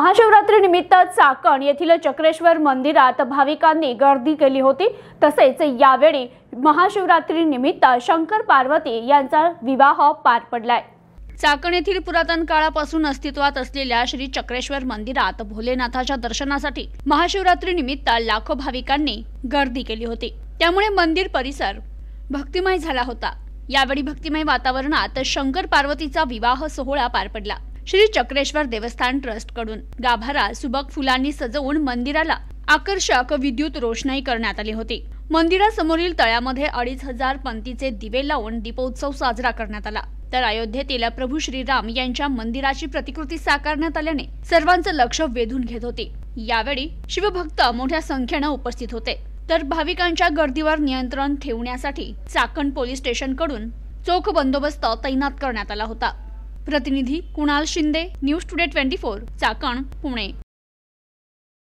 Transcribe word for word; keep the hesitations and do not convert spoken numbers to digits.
महाशिवरात्री निमित्त चाकण येथील चक्रेश्वर मंदिरात भाविकांनी गर्दी केली होती। तसेच यावेळी महाशिवरात्री निमित्त शंकर पार्वती यांचा विवाह पार पडलाय। चाकण येथील पुरातन काळापासून अस्तित्वात असलेल्या श्री चक्रेश्वर मंदिरात भोलेनाथाच्या दर्शनासाठी महाशिवरात्री निमित्त लाखो भाविकांनी गर्दी केली होती। त्यामुळे मंदिर परिसर भक्तिमय झाला होता। यावेळी भक्तिमय वातावरणात शंकर पार्वतीचा विवाह सोहळा पार पडला। श्री चक्रेश्वर देवस्थान ट्रस्ट कडून गाभारा सुबक फुलांनी सजवून मंदिराला आकर्षक विद्युत रोषणाई करण्यात आली होती। मंदिरासमोरील तळ्यामध्ये अडीच हजार पंतीचे दिवे लावून दीपोत्सव साजरा करण्यात आला। तर अयोध्येतील प्रभू श्रीराम यांच्या मंदिराची प्रतिकृती साकारण्यात आल्याने सर्वांचं लक्ष वेधून घेत होते। यावेळी शिवभक्त मोठ्या संख्येने उपस्थित होते। तर भाविकांच्या गर्दीवर नियंत्रण ठेवण्यासाठी चाकण पोलीस स्टेशन कडून चोख बंदोबस्त तैनात करण्यात आला होता। प्रतिनिधी कुणाल शिंदे, न्यूज टुडे चोवीस, चाकण, पुणे।